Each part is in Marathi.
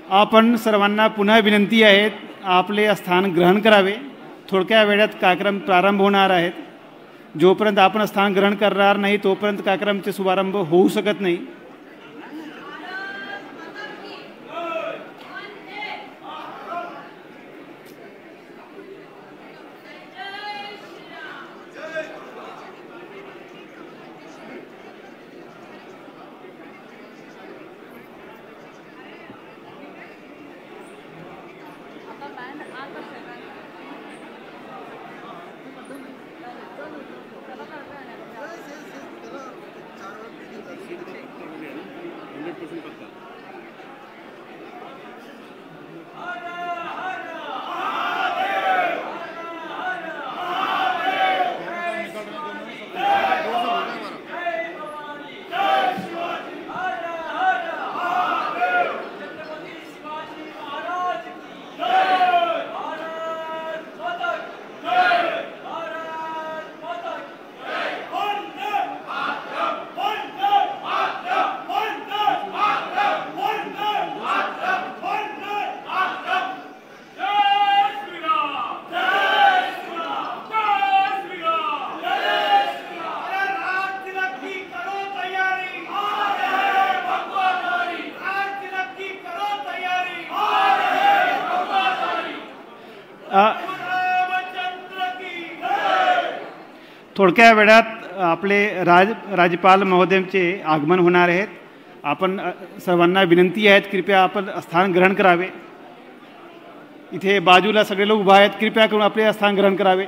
आपण सर्वांना पुन्हा विनंती आहे, आपले स्थान ग्रहण करावे. थोडक्या वेळात कार्यक्रम प्रारंभ होणार आहेत. जोपर्यंत आपण स्थान ग्रहण करणार नाही तोपर्यंत कार्यक्रमाचे शुभारंभ होऊ शकत नाही. थोडक्या वेळात आपले राज्यपाल महोदयांचे आगमन होणार आहेत. आपण सर्वांना विनंती आहे, कृपया आपण स्थान ग्रहण करावे. इथे बाजूला सगळे लोक उभा आहेत, कृपया करून आपले स्थान ग्रहण करावे.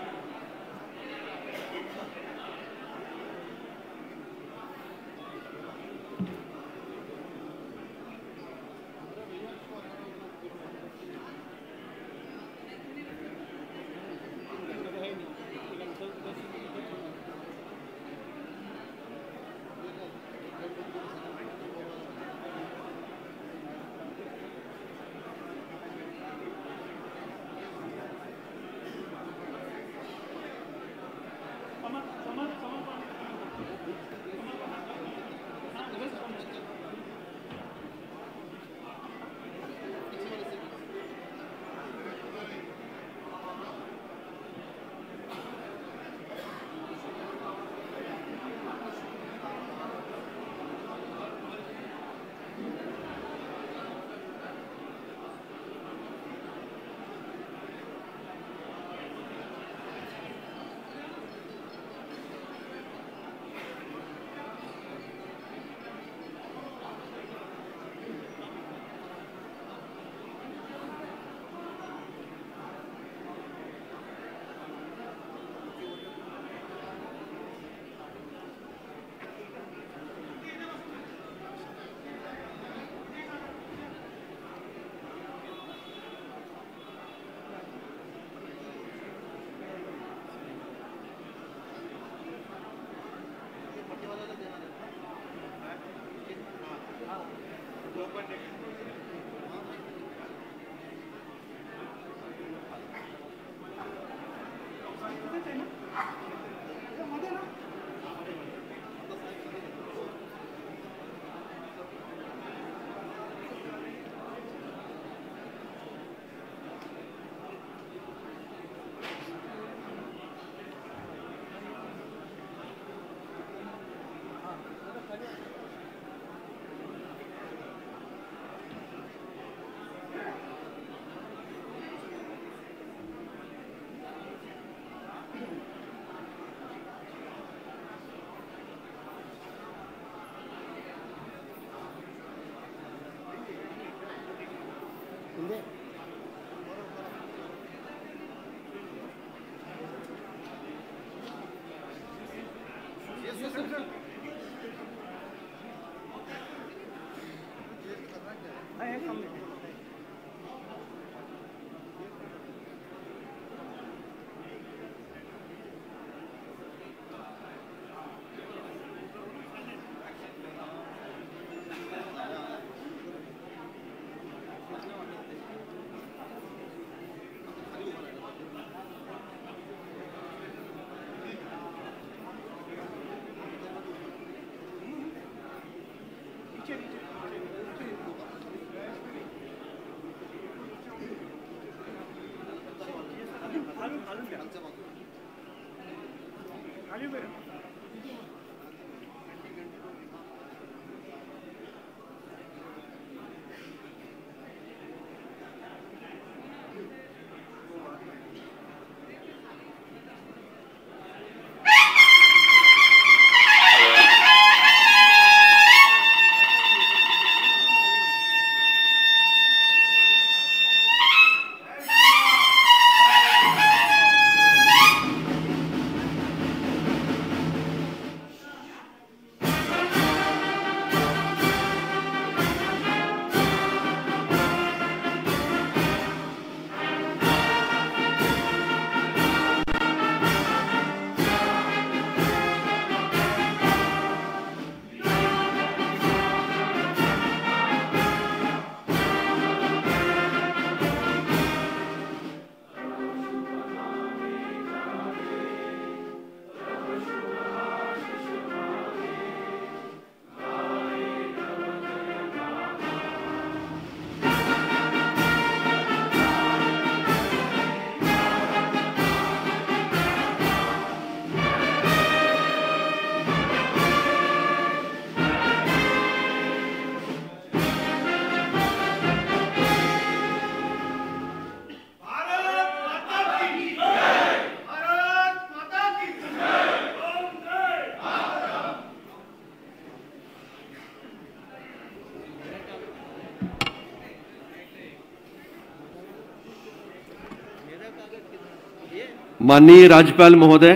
माननीय राज्यपाल महोदय,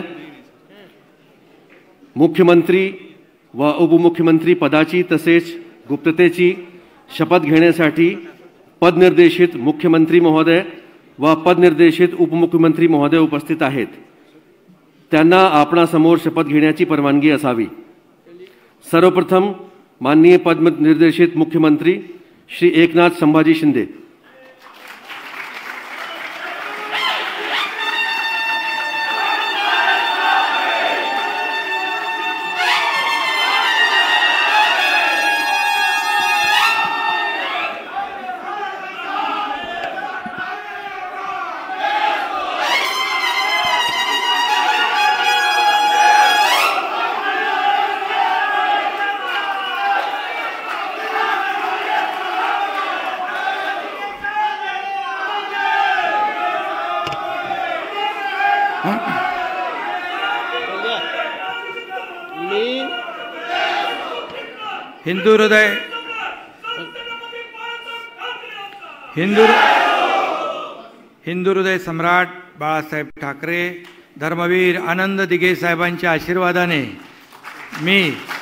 मुख्यमंत्री व उपमुख्यमंत्री पदाची तसेच गुप्ततेची शपथ घेण्यासाठी पदनिर्देशित मुख्यमंत्री महोदय व पदनिर्देशित उपमुख्यमंत्री महोदय उपस्थित आहेत. त्यांना आपणासमोर शपथ घेण्याची परवानगी असावी. सर्वप्रथम माननीय पदनिर्देशित मुख्यमंत्री श्री एकनाथ संभाजी शिंदे. हिंदू हृदय सम्राट बाळासाहेब ठाकरे, धर्मवीर आनंद दिघे साहेबांच्या आशीर्वादाने मी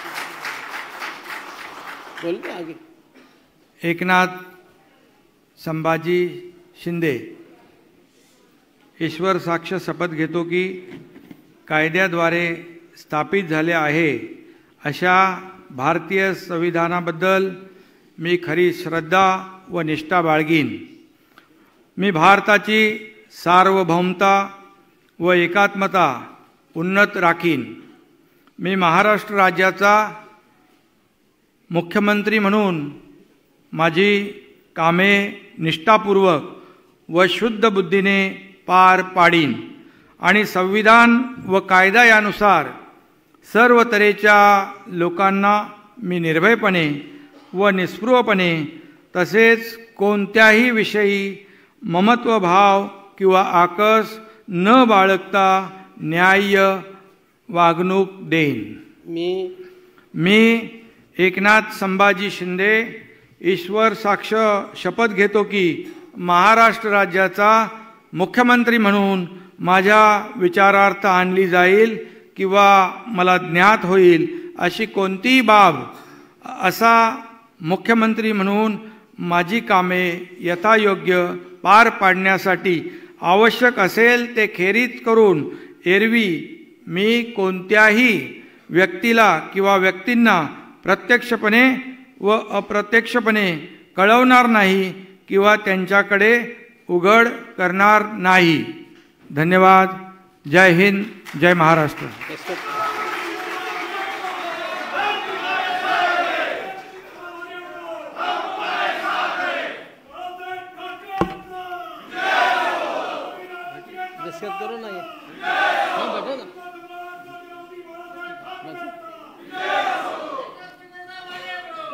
एकनाथ संभाजी शिंदे ईश्वर साक्ष शपथ घेतो की कायद्याद्वारे स्थापित झाले आहे अशा भारतीय संविधानाबद्दल मी खरी श्रद्धा व निष्ठा बाळगीन. मी भारताची सार्वभौमता व एकात्मता उन्नत राखीन. मी महाराष्ट्र राज्याचा मुख्यमंत्री म्हणून माझी कामे निष्ठापूर्वक व शुद्ध बुद्धीने पार पाडीन आणि संविधान व कायदा यानुसार सर्व तऱ्हेच्या लोकांना मी निर्भयपणे व निस्पृहपणे तसेच कोणत्याही विषयी ममत्वभाव किंवा आकस न बाळगता न्याय्य वागणूक देईन. मी एकनाथ संभाजी शिंदे ईश्वर साक्ष शपथ घेतो की महाराष्ट्र राज्याचा मुख्यमंत्री म्हणून माझ्या विचारार्थ आणली जाईल किंवा मला ज्ञात होईल अशी कोणतीही बाब असा मुख्यमंत्री म्हणून माझी कामे यथायोग्य पार पाडण्यासाठी आवश्यक असेल ते खेरीज करून एरवी मी कोणत्याही व्यक्तीला किंवा व्यक्तींना प्रत्यक्षपणे व अप्रत्यक्षपणे कळवणार नाही किंवा त्यांच्याकडे उघड करणार नाही. धन्यवाद. जय हिंद, जय महाराष्ट्र.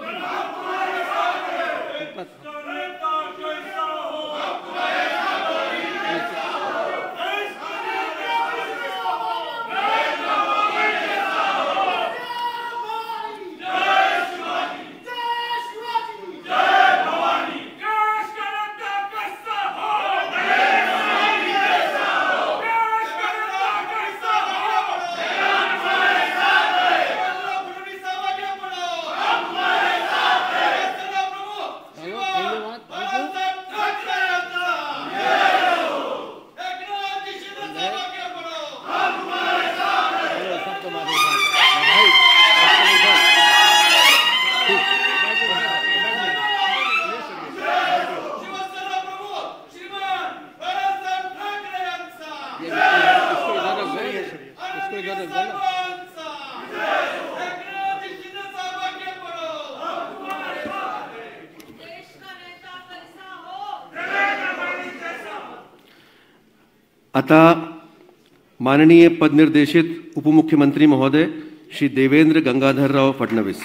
आता माननीय पदनिर्देशित उपमुख्यमंत्री महोदय श्री देवेंद्र गंगाधरराव फडणवीस।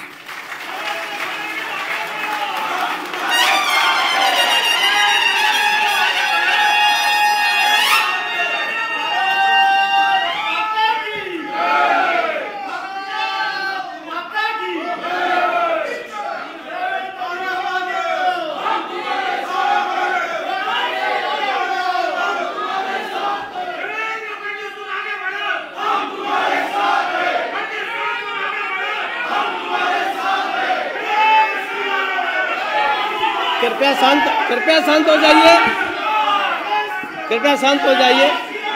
कृपया शांत हो जाइए। कृपया शांत हो जाइए।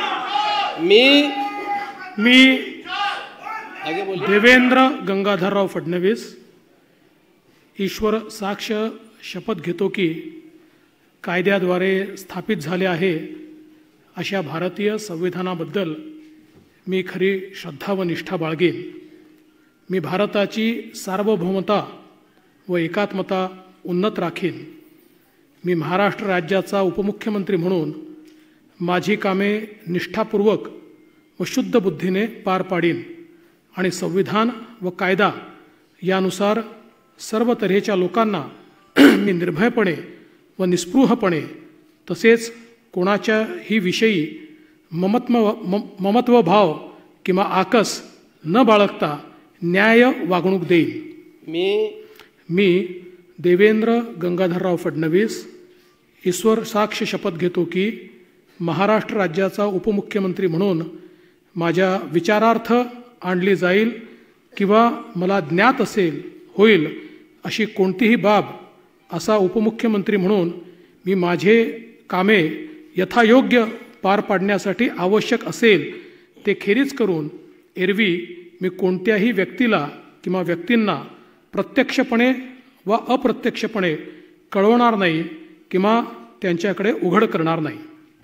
मी आगे बोलिए। देवेंद्र गंगाधरराव फडणवीस ईश्वर साक्ष शपथ घेतो की कायद्याद्वारे स्थापित झाले आहे अशा भारतीय संविधानाबद्दल मी खरी श्रद्धा व निष्ठा बाळगेन। मी भारताची सार्वभौमता व एकात्मता उन्नत राखीन। मी महाराष्ट्र राज्याचा उपमुख्यमंत्री म्हणून माझी कामे निष्ठापूर्वक व शुद्ध बुद्धीने पार पाडीन आणि संविधान व कायदा यानुसार सर्व तऱ्हेच्या लोकांना मी निर्भयपणे व निस्पृहपणे तसेच कोणाच्याही विषयी ममत्व भाव किंवा आकस न बाळगता न्याय वागणूक देईन। मी देवेंद्र गंगाधरराव फडणवीस ईश्वर साक्ष शपथ घेतो की महाराष्ट्र राज्याचा उपमुख्यमंत्री म्हणून माझ्या विचारार्थ आणली जाईल किंवा मला ज्ञात होईल अशी कोणतीही बाब असा उपमुख्यमंत्री म्हणून मी माझे कामे यथायोग्य पार पाडण्यासाठी आवश्यक असेल ते खेरीज करून एरवी मी कोणत्याही व्यक्तीला किंवा व्यक्तींना प्रत्यक्षपणे व अप्रत्यक्षपणे कळवणार नाही किंवा त्यांच्याकडे उघड करणार नाही।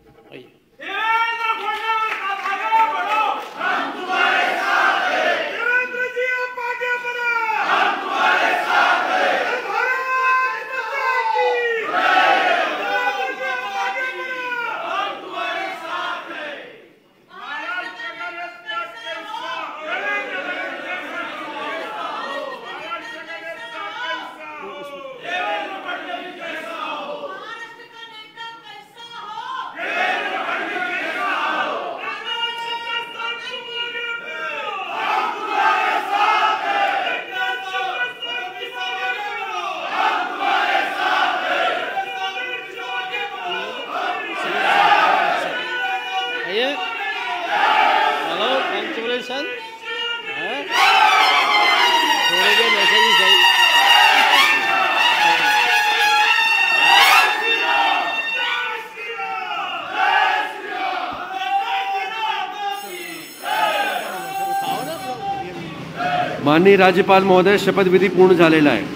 माननीय राज्यपाल महोदय, शपथविधी पूर्ण झालेला आहे।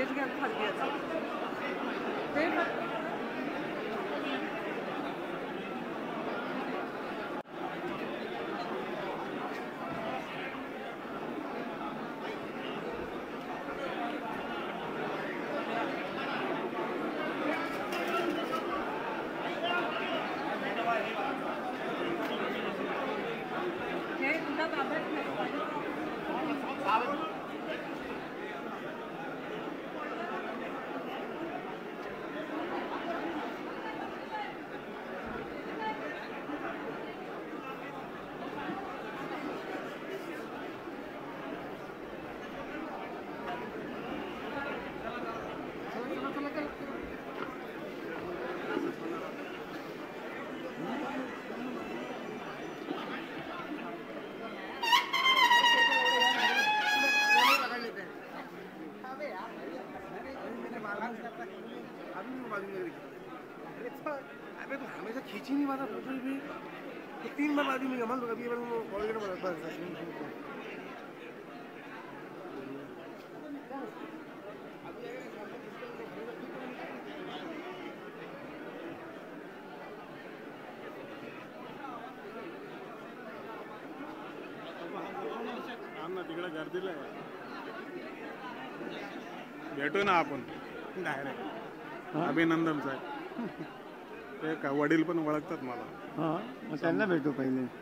स्टेज घ्या खाली याचं ते हे तुला ताब्यात नाही अबे तो हमेशा खींची नहीं मारा फोटो भी तो 3 बार आदमी कमाल तो कभी ऑलरेडी बता तिकडे गर्दीला भेटू ना आपण डायरेक्ट अभिनंदन साहेब ते का वडील पण ओळखतात मला. हां, मग त्यांना भेटू पहिले.